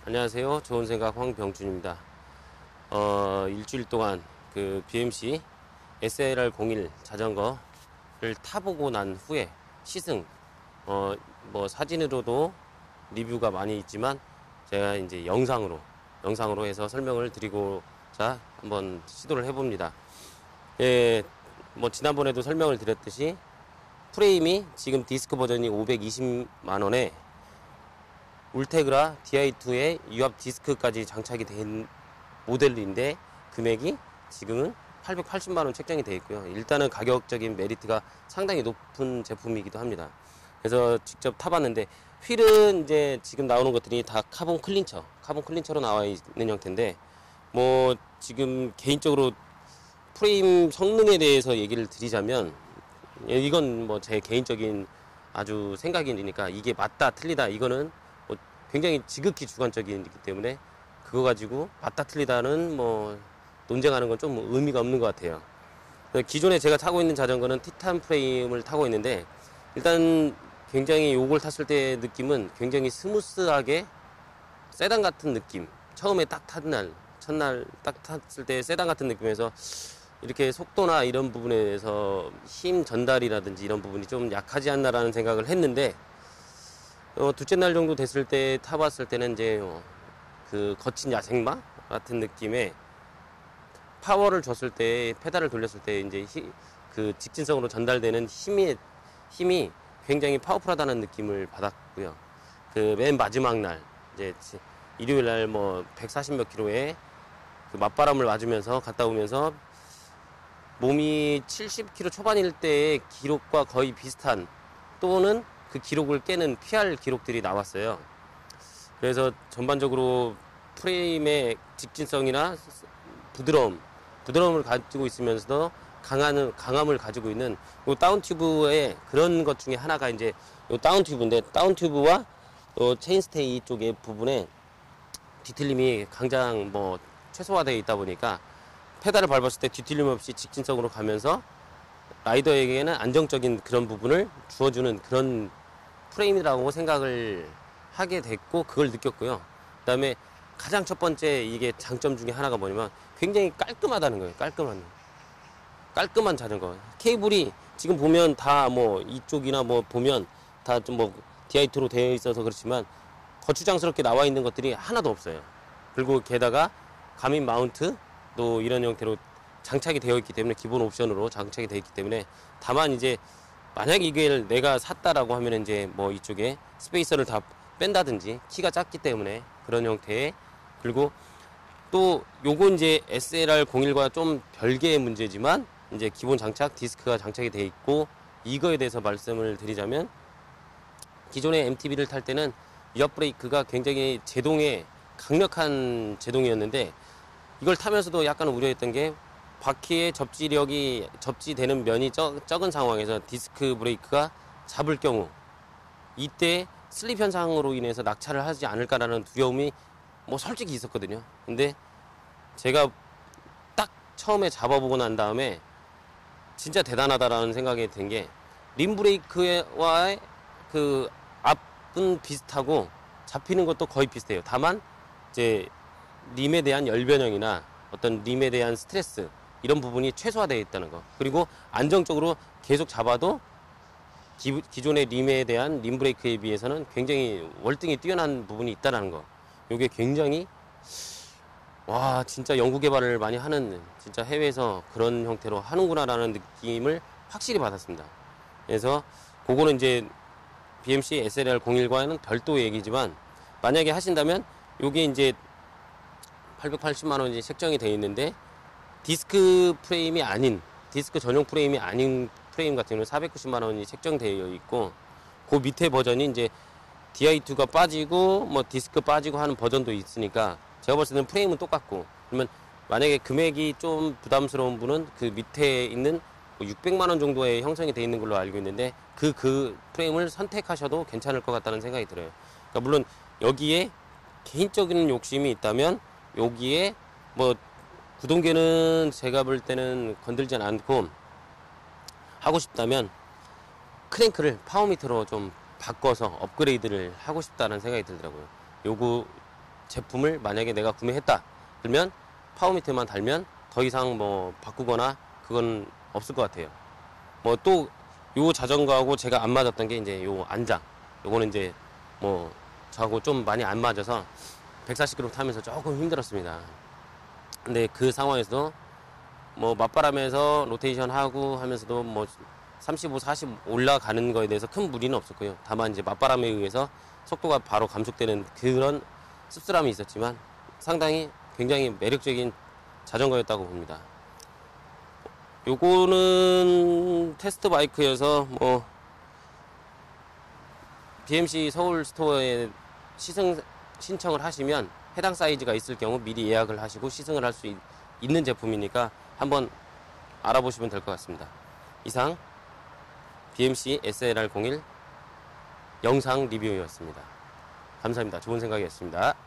안녕하세요. 좋은 생각 황병준입니다. 일주일 동안 그 BMC SLR01 자전거를 타보고 난 후에 시승, 뭐 사진으로도 리뷰가 많이 있지만 제가 이제 영상으로 해서 설명을 드리고자 한번 시도를 해봅니다. 예, 뭐 지난번에도 설명을 드렸듯이 프레임이 지금 디스크 버전이 520만 원에 울테그라 DI2에 유압 디스크까지 장착이 된 모델인데 금액이 지금은 880만 원 책정이 되어 있고요. 일단은 가격적인 메리트가 상당히 높은 제품이기도 합니다. 그래서 직접 타봤는데 휠은 이제 지금 나오는 것들이 다 카본 클린처로 나와 있는 형태인데 뭐 지금 개인적으로 프레임 성능에 대해서 얘기를 드리자면 이건 뭐 제 개인적인 아주 생각이니까 이게 맞다 틀리다 이거는 뭐 굉장히 지극히 주관적이기 때문에 그거 가지고 맞다 틀리다는 뭐 논쟁하는 건 좀 의미가 없는 것 같아요. 기존에 제가 타고 있는 자전거는 티탄 프레임을 타고 있는데 일단 굉장히 요걸 탔을 때 느낌은 굉장히 스무스하게 세단 같은 느낌, 처음에 딱 탄 날 첫날 딱 탔을 때 세단 같은 느낌에서 이렇게 속도나 이런 부분에서 힘 전달이라든지 이런 부분이 좀 약하지 않나라는 생각을 했는데 둘째 날 정도 됐을 때 타봤을 때는 이제 그 거친 야생마 같은 느낌의 파워를 줬을 때 페달을 돌렸을 때 이제 그 직진성으로 전달되는 힘이 굉장히 파워풀하다는 느낌을 받았고요. 그 맨 마지막 날 이제 일요일 날 뭐 140 몇 킬로에 그 맞바람을 맞으면서 갔다 오면서 몸이 70km 초반일 때의 기록과 거의 비슷한 또는 그 기록을 깨는 PR 기록들이 나왔어요. 그래서 전반적으로 프레임의 직진성이나 부드러움을 가지고 있으면서도 강함을 가지고 있는 요 다운 튜브의 그런 것 중에 하나가 이제 요 다운 튜브인데 다운 튜브와 요 체인스테이 쪽의 부분에 뒤틀림이 가장 뭐 최소화되어 있다 보니까 페달을 밟았을 때 뒤틀림 없이 직진성으로 가면서 라이더에게는 안정적인 그런 부분을 주어주는 그런 프레임이라고 생각을 하게 됐고 그걸 느꼈고요. 그 다음에 가장 첫 번째 이게 장점 중에 하나가 뭐냐면 굉장히 깔끔하다는 거예요. 깔끔한 자전거. 케이블이 지금 보면 다 뭐 이쪽이나 뭐 보면 다 좀 뭐 DI2로 되어 있어서 그렇지만 거추장스럽게 나와 있는 것들이 하나도 없어요. 그리고 게다가 가민 마운트도 이런 형태로 장착이 되어 있기 때문에 기본 옵션으로 장착이 되어 있기 때문에 다만 이제 만약 이걸 내가 샀다라고 하면 이제 뭐 이쪽에 스페이서를 다 뺀다든지 키가 작기 때문에 그런 형태의 그리고 또 요거 이제 SLR01과 좀 별개의 문제지만 이제 기본 장착 디스크가 장착이 되어 있고 이거에 대해서 말씀을 드리자면 기존의 MTB를 탈 때는 위압 브레이크가 굉장히 강력한 제동이었는데 이걸 타면서도 약간 우려했던 게 바퀴의 접지되는 면이 적은 상황에서 디스크 브레이크가 잡을 경우 이때 슬립 현상으로 인해서 낙차를 하지 않을까라는 두려움이 뭐 솔직히 있었거든요. 근데 제가 딱 처음에 잡아보고 난 다음에 진짜 대단하다라는 생각이 든 게 림 브레이크와의 그 앞은 비슷하고 잡히는 것도 거의 비슷해요. 다만 이제 림에 대한 열변형이나 어떤 림에 대한 스트레스 이런 부분이 최소화되어 있다는 거. 그리고 안정적으로 계속 잡아도 기존의 림에 대한 림 브레이크에 비해서는 굉장히 월등히 뛰어난 부분이 있다는 거. 이게 굉장히 와 진짜 연구 개발을 많이 하는 진짜 해외에서 그런 형태로 하는구나라는 느낌을 확실히 받았습니다. 그래서 그거는 이제 BMC SLR01과는 별도의 얘기지만 만약에 하신다면 요게 이제 880만 원이 책정이 되어 있는데 디스크 전용 프레임이 아닌 프레임 같은 경우는 490만 원이 책정되어 있고 그 밑에 버전이 이제 DI2가 빠지고 뭐 디스크 빠지고 하는 버전도 있으니까 제가 봤을 때는 프레임은 똑같고 그러면 만약에 금액이 좀 부담스러운 분은 그 밑에 있는 600만 원 정도의 형성이 되어 있는 걸로 알고 있는데 그 프레임을 선택하셔도 괜찮을 것 같다는 생각이 들어요. 그러니까 물론 여기에 개인적인 욕심이 있다면 여기에 뭐 구동계는 제가 볼 때는 건들지 않고 하고 싶다면 크랭크를 파워미터로 좀 바꿔서 업그레이드를 하고 싶다는 생각이 들더라고요. 요거 제품을 만약에 내가 구매했다. 그러면 파워미터만 달면 더 이상 뭐 바꾸거나 그건 없을 것 같아요. 뭐 또 요 자전거하고 제가 안 맞았던 게 이제 요 안장. 요거는 이제 뭐 저하고 좀 많이 안 맞아서 140km 타면서 조금 힘들었습니다. 근데 그 상황에서도 뭐 맞바람에서 로테이션 하고 하면서도 뭐 35, 40 올라가는 거에 대해서 큰 무리는 없었고요. 다만 이제 맞바람에 의해서 속도가 바로 감속되는 그런 씁쓸함이 있었지만 상당히 굉장히 매력적인 자전거였다고 봅니다. 요거는 테스트 바이크여서 뭐 BMC 서울 스토어에 시승 신청을 하시면 해당 사이즈가 있을 경우 미리 예약을 하시고 시승을 할 수 있는 제품이니까 한번 알아보시면 될 것 같습니다. 이상 BMC SLR01 영상 리뷰였습니다. 감사합니다. 좋은 생각이었습니다.